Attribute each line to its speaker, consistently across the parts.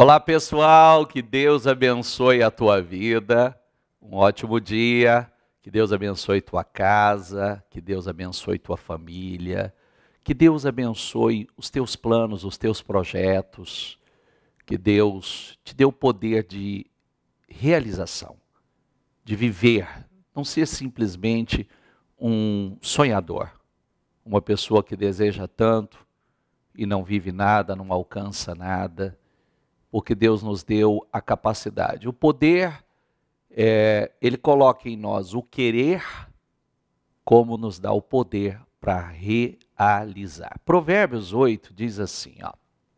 Speaker 1: Olá pessoal, que Deus abençoe a tua vida, um ótimo dia, que Deus abençoe tua casa, que Deus abençoe tua família, que Deus abençoe os teus planos, os teus projetos, que Deus te dê o poder de realização, de viver, não ser simplesmente um sonhador, uma pessoa que deseja tanto e não vive nada, não alcança nada, porque Deus nos deu a capacidade. O poder, Ele coloca em nós o querer, como nos dá o poder para realizar. Provérbios 8 diz assim, ó.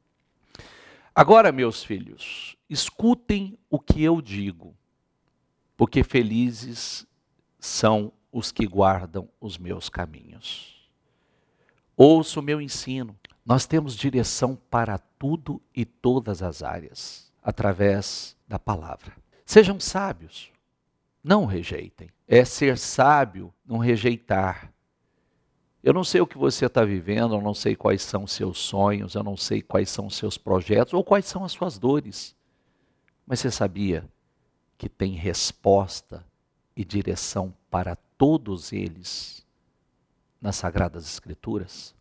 Speaker 1: Agora, meus filhos, escutem o que eu digo, porque felizes são os que guardam os meus caminhos. Ouça o meu ensino. Nós temos direção para tudo e todas as áreas, através da palavra. Sejam sábios, não rejeitem. É ser sábio, não rejeitar. Eu não sei o que você está vivendo, eu não sei quais são os seus sonhos, eu não sei quais são os seus projetos ou quais são as suas dores. Mas você sabia que tem resposta e direção para todos eles nas Sagradas Escrituras?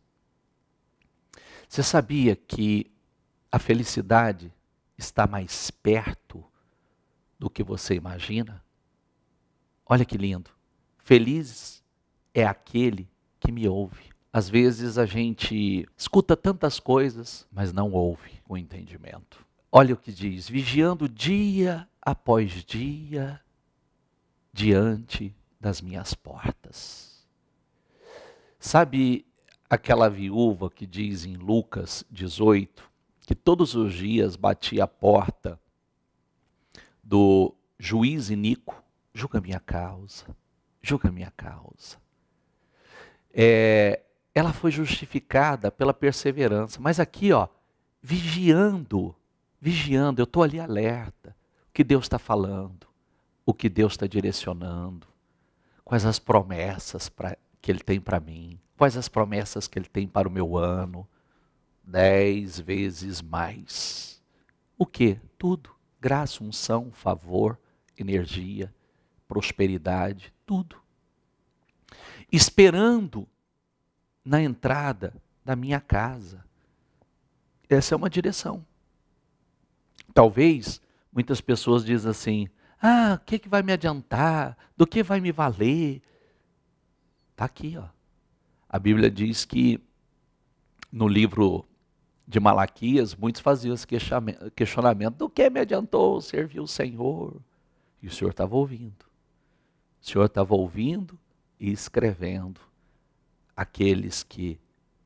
Speaker 1: Você sabia que a felicidade está mais perto do que você imagina? Olha que lindo. Feliz é aquele que me ouve. Às vezes a gente escuta tantas coisas, mas não ouve com entendimento. Olha o que diz: vigiando dia após dia diante das minhas portas. Sabe aquela viúva que diz em Lucas 18, que todos os dias batia a porta do juiz iníquo? Julga minha causa, julga minha causa. Ela foi justificada pela perseverança, mas aqui, ó, vigiando, eu estou ali alerta, o que Deus está falando, o que Deus está direcionando, quais as promessas que Ele tem para mim, quais as promessas que Ele tem para o meu ano, 10 vezes mais. O que? Tudo. Graça, unção, favor, energia, prosperidade, tudo. Esperando na entrada da minha casa. Essa é uma direção. Talvez muitas pessoas dizem assim: o que vai me adiantar? Do que vai me valer? Está aqui, ó. A Bíblia diz que no livro de Malaquias, muitos faziam esse questionamento: do que me adiantou servir o Senhor? E o Senhor estava ouvindo. O Senhor estava ouvindo e escrevendo aqueles que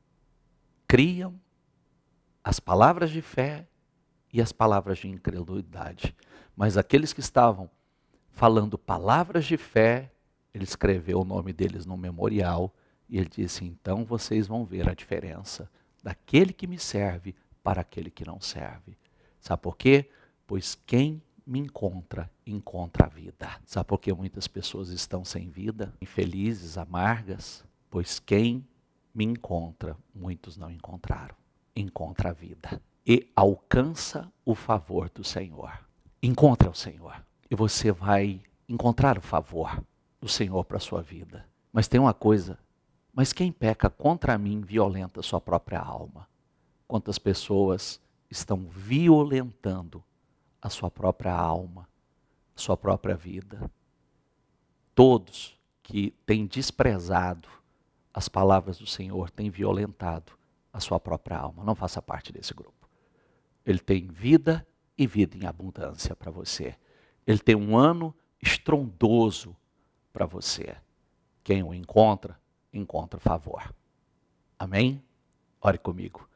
Speaker 1: criam as palavras de fé e as palavras de incredulidade. Mas aqueles que estavam falando palavras de fé, Ele escreveu o nome deles no memorial e Ele disse: então vocês vão ver a diferença daquele que me serve para aquele que não serve. Sabe por quê? Pois quem me encontra, encontra a vida. Sabe por que muitas pessoas estão sem vida, infelizes, amargas? Pois quem me encontra, muitos não encontraram. Encontra a vida e alcança o favor do Senhor. Encontra o Senhor e você vai encontrar o favor do Senhor para a sua vida. Mas tem uma coisa: mas quem peca contra mim violenta sua própria alma. Quantas pessoas estão violentando a sua própria alma, a sua própria vida? Todos que têm desprezado as palavras do Senhor têm violentado a sua própria alma. Não faça parte desse grupo. Ele tem vida e vida em abundância para você. Ele tem um ano estrondoso para você. Quem o encontra, encontra favor. Amém? Ore comigo.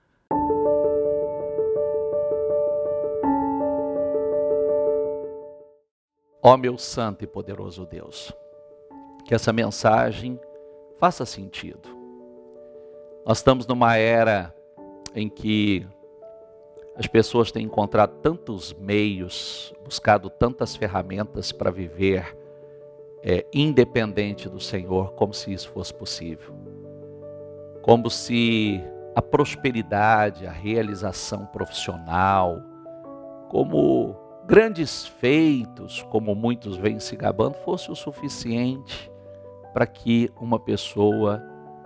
Speaker 1: Ó meu santo e poderoso Deus, que essa mensagem faça sentido. Nós estamos numa era em que as pessoas têm encontrado tantos meios, buscado tantas ferramentas para viver independente do Senhor, como se isso fosse possível. Como se a prosperidade, a realização profissional, como grandes feitos, como muitos vêm se gabando, fosse o suficiente para que uma pessoa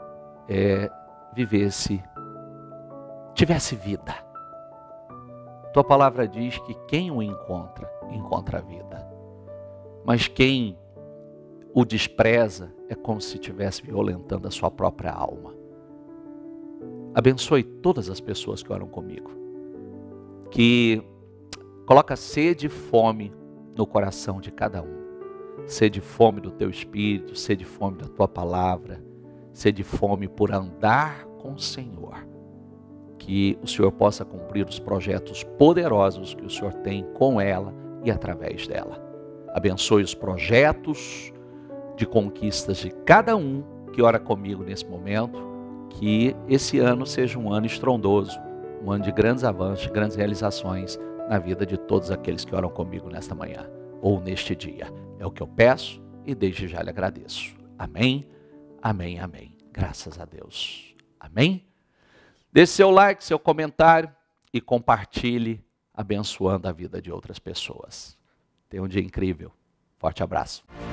Speaker 1: tivesse vida. Tua palavra diz que quem o encontra, encontra a vida. Mas quem o despreza é como se estivesse violentando a sua própria alma. Abençoe todas as pessoas que oram comigo, que coloca sede e fome no coração de cada um. Sede e fome do teu espírito, sede e fome da tua palavra, sede e fome por andar com o Senhor. Que o Senhor possa cumprir os projetos poderosos que o Senhor tem com ela e através dela. Abençoe os projetos de conquistas de cada um que ora comigo nesse momento. Que esse ano seja um ano estrondoso, um ano de grandes avanços, de grandes realizações na vida de todos aqueles que oram comigo nesta manhã ou neste dia. É o que eu peço e desde já lhe agradeço. Amém, amém, amém. Graças a Deus. Amém? Deixe seu like, seu comentário e compartilhe, abençoando a vida de outras pessoas. Tenha um dia incrível. Forte abraço.